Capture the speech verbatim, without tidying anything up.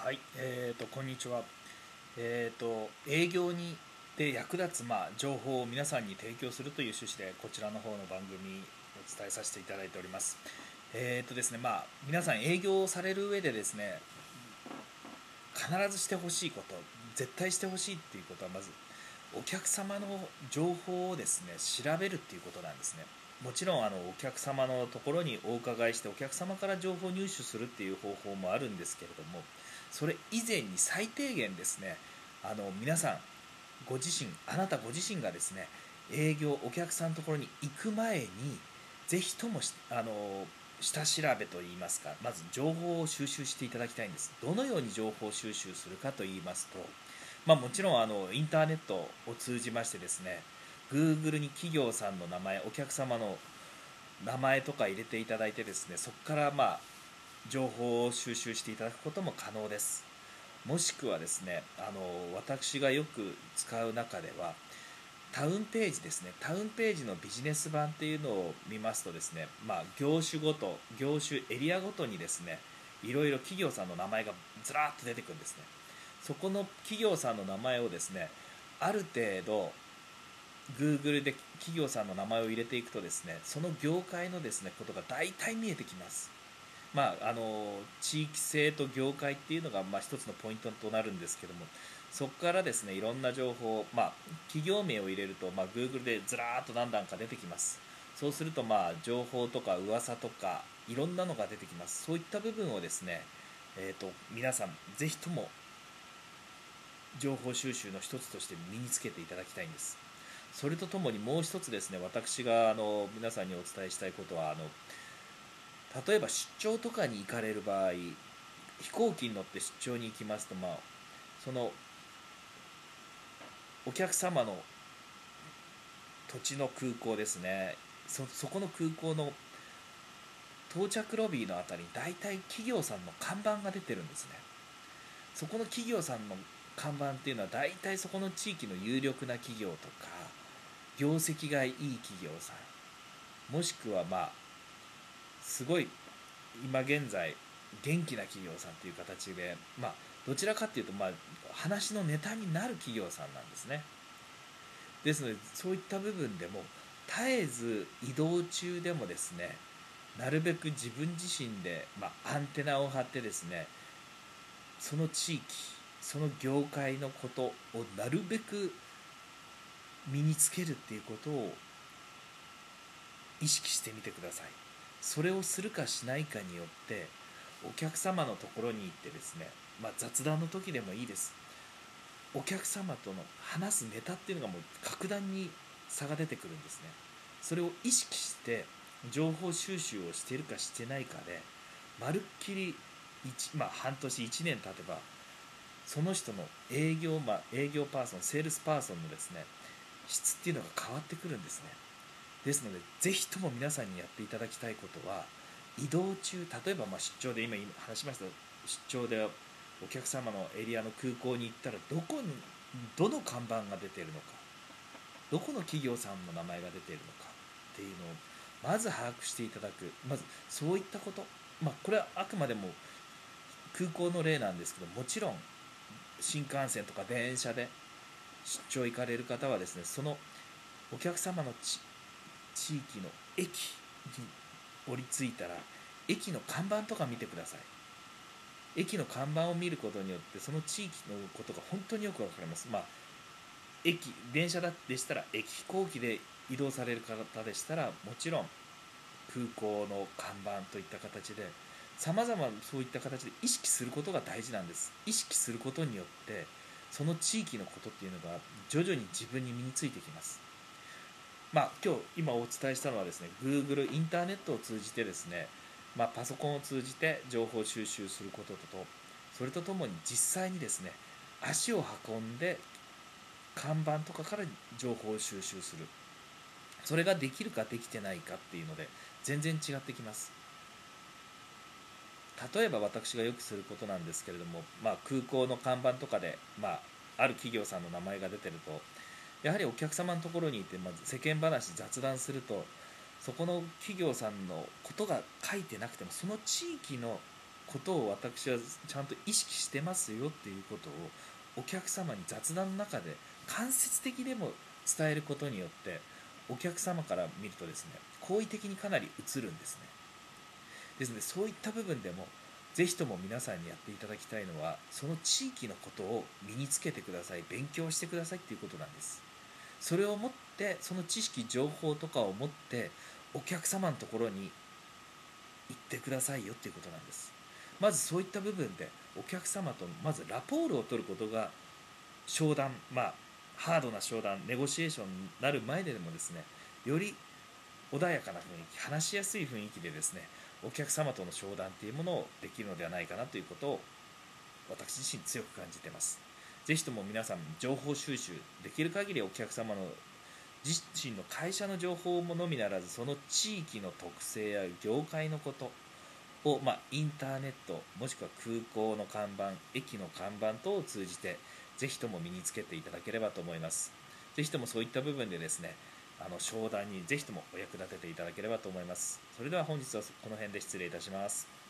はい、えーと、こんにちは。えーと、営業にで役立つ、まあ、情報を皆さんに提供するという趣旨で、こちらの方の番組お伝えさせていただいております。えーとですね、まあ、皆さん営業をされる上でですね、必ずしてほしいこと、絶対してほしいっていうことは、まず、お客様の情報をですね、調べるっていうことなんですね。もちろんあのお客様のところにお伺いしてお客様から情報入手するっていう方法もあるんですけれども、それ以前に最低限ですね、あの皆さんご自身あなたご自身がですね、営業お客さんのところに行く前にぜひともあの下調べといいますか、まず情報を収集していただきたいんです。どのように情報収集するかと言いますと、まあ、もちろんあのインターネットを通じましてですね、 Google に企業さんの名前、お客様の名前とか入れていただいてですね、そこからまあ情報を収集していただくことも可能です。もしくはですね、あの私がよく使う中ではタウンページですね、タウンページのビジネス版っていうのを見ますとですね、まあ、業種ごと業種エリアごとにですね、いろいろ企業さんの名前がずらっと出てくるんですね。そこの企業さんの名前をですね、ある程度 Google で企業さんの名前を入れていくとですね、その業界のですねことが大体見えてきます。まあ、あの地域性と業界っていうのがまあ一つのポイントとなるんですけども、そこからですねいろんな情報、まあ、企業名を入れると、まあ、Google でずらーっと何段か出てきます。そうするとまあ情報とか噂とかいろんなのが出てきます。そういった部分をですね、えー、と皆さんぜひとも情報収集の一つとして身につけていただきたいんです。それとともにもう一つですね、私があの皆さんにお伝えしたいことは、あの例えば出張とかに行かれる場合、飛行機に乗って出張に行きますと、まあ、そのお客様の土地の空港ですね、そそこの空港の到着ロビーのあたりに大体企業さんの看板が出てるんですね。そこの企業さんの看板っていうのは大体そこの地域の有力な企業とか業績がいい企業さん、もしくはまあすごい今現在元気な企業さんという形で、まあ、どちらかというと、まあ、話のネタになる企業さんなんですね。ですのでそういった部分でも絶えず移動中でもですね、なるべく自分自身で、まあ、アンテナを張ってですね、その地域その業界のことをなるべく身につけるっていうことを意識してみてください。それをするかしないかによってお客様のところに行ってですね、まあ、雑談の時でもいいです。お客様との話すネタっていうのがもう格段に差が出てくるんですね。それを意識して情報収集をしているかしてないかで、まるっきり1、まあ、半年いちねん経てばその人の営業、まあ、営業パーソンセールスパーソンのですね質っていうのが変わってくるんですね。ですのでぜひとも皆さんにやっていただきたいことは、移動中、例えばまあ出張で今話しました出張でお客様のエリアの空港に行ったらどこにどの看板が出ているのか、どこの企業さんの名前が出ているのかっていうのをまず把握していただく。まずそういったこと、まあ、これはあくまでも空港の例なんですけど、もちろん新幹線とか電車で出張行かれる方はですね、そのお客様の地地域の駅に降り着いたら駅の看板とか見てください。駅の看板を見ることによってその地域のことが本当によくわかります。まあ、駅電車でしたら駅、飛行機で移動される方でしたらもちろん空港の看板といった形で、さまざまそういった形で意識することが大事なんです。意識することによってその地域のことっていうのが徐々に自分に身についてきます。まあ、今日今お伝えしたのはですね、 Google インターネットを通じてですね、まあ、パソコンを通じて情報収集することと、それとともに実際にですね足を運んで看板とかから情報を収集する、それができるかできてないかっていうので全然違ってきます。例えば私がよくすることなんですけれども、まあ、空港の看板とかで、まあ、ある企業さんの名前が出てると、やはりお客様のところにいて、まず世間話雑談すると、そこの企業さんのことが書いてなくてもその地域のことを私はちゃんと意識してますよっていうことをお客様に雑談の中で間接的でも伝えることによって、お客様から見るとですね、好意的にかなり映るんですね。ですので、そういった部分でもぜひとも皆さんにやっていただきたいのは、その地域のことを身につけてください、勉強してくださいっていうことなんです。それを持って、その知識情報とかを持ってお客様のところに行ってくださいよっていうことなんです。まずそういった部分でお客様とまずラポールを取ることが、商談、まあハードな商談ネゴシエーションになる前でもですね、より穏やかな雰囲気、話しやすい雰囲気でですね、お客様との商談っていうものをできるのではないかなということを私自身強く感じています。ぜひとも皆さん情報収集できる限り、お客様の自身の会社の情報ものみならず、その地域の特性や業界のことを、まあ、インターネットもしくは空港の看板、駅の看板等を通じてぜひとも身につけていただければと思います。ぜひともそういった部分でですね、あの商談にぜひともお役立てていただければと思います。それでは本日はこの辺で失礼いたします。